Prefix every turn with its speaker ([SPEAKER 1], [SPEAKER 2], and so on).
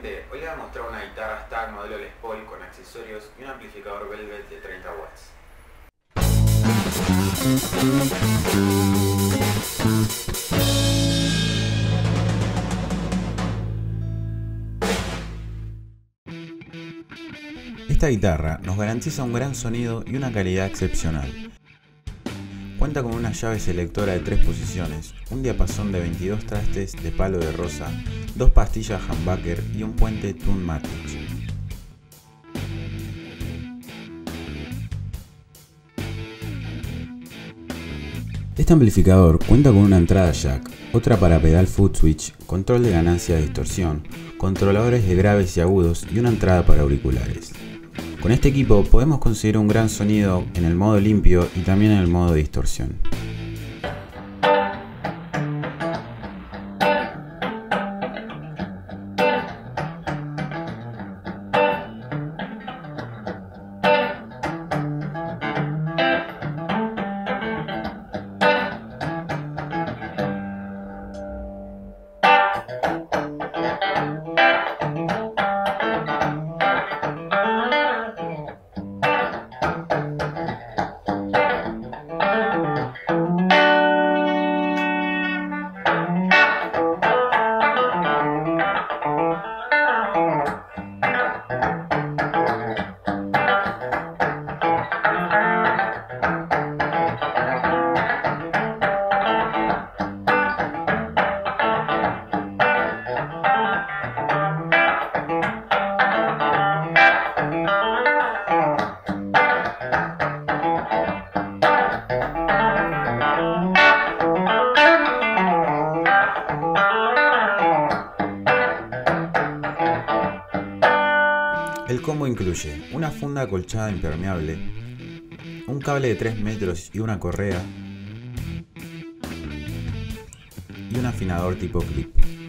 [SPEAKER 1] gente, hoy les voy a mostrar una guitarra Stag modelo Les Paul con accesorios y un amplificador Velvet de 30 watts.
[SPEAKER 2] Esta guitarra nos garantiza un gran sonido y una calidad excepcional. Cuenta con una llave selectora de 3 posiciones, un diapasón de 22 trastes de palo de rosa, 2 pastillas humbucker y un puente Tune-Matic. Este amplificador cuenta con una entrada jack, otra para pedal foot switch, control de ganancia de distorsión, controladores de graves y agudos y una entrada para auriculares. Con este equipo podemos conseguir un gran sonido en el modo limpio y también en el modo de distorsión. El combo incluye una funda acolchada impermeable, un cable de 3 metros y una correa, y un afinador tipo clip.